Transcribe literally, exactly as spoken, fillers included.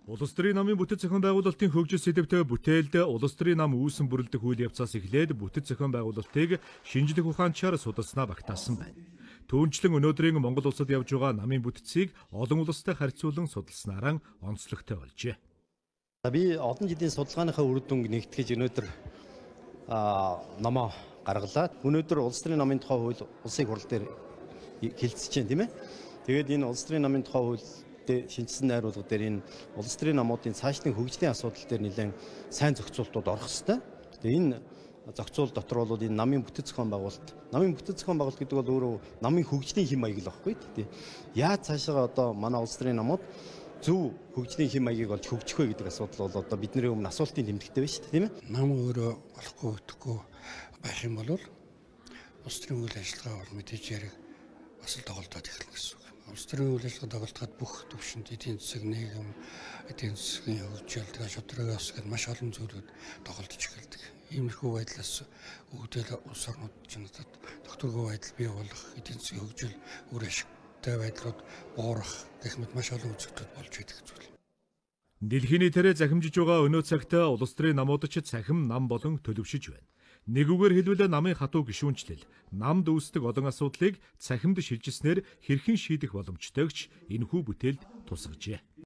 Улс төрийн намын бүтэц зохион байгуулалтын хөгжил сэдвтэй бүтээлд улс төрийн нам үүсгэн бүрэлдэх үйл явцаас эхлээд бүтэц зохион байгуулалтыг шинжлэх ухаанчаар судалснаа багтаасан байна. Түүнчлэн өнөөдрийн Монгол улсад явж байгаа намын бүтцийг олон улстай харьцуулан судалснараа онцлогтой болжээ. Би олон жилийн судалгааныхаа үр дүнг нэгтгэж өнөөдөр намаа гаргалаад өнөөдөр улс төрийн намын тухай хууль улсын хурал дээр хэлэлцэж байна, тийм ээ. Тэгээд энэ улс төрийн намын тухай хууль шинжилсэн найруулга дээр энэ улс төрийн намуудын цаашлын хөгжлийн асуудал дээр нэлээд сайн зохицуултууд орох ёстой. Тэгээ энэ зохицуул дотор бол энэ намын бүтэц зохион байгуулалт, намын бүтэц зохион байгуулалт гэдэг бол өөрөө намын хөгжлийн хэм маяг л баггүй. Тэгээ яаж цаашаа одоо манай улс төрийн намууд зөв хөгжлийн хэм маягийг олж хөгжих вэ гэдэг асуудал бол одоо бидний өмнө асуултын тэмдэгтэй байна шүү дээ, тийм ээ. Нам өөрөө болохгүй өгөхгүй байх юм бол улс төрийн үйл ажиллагаа бол мэдээж яриг бас л тоглолтод эхэлнэ гэсэн үг. Улс төрийн үйл ажиллагаа тоглолтод бүх төвшөнд эдийн засаг, нийгэм, эдийн засгийн хөгжил, тэгээ шударгаас гээд маш олон зүйлүүд тоглолтож эхэлдэг. Иймэрхүү байдлаас үүдэл улс орнууд ч надад докторгүй байдал бий болох, эдийн засгийн хөгжил, үр ашигтай байдлууд буурах гэх мэт маш олон үзэгдэл болж байдаг зүйл. Дэлхийн тэрэ захимжиж байгаа өнөө цагт улс төрийн намууд ч цахим нам болон төлөвшөж байна. Нэг үгээр хэлбэл намын хатуу гишүүнчлэл, намд үүсдэг олон асуудлыг цахимд шилжүүлснээр хэрхэн шийдэх боломжтойгч энэхүү бүтээлд тусгажээ.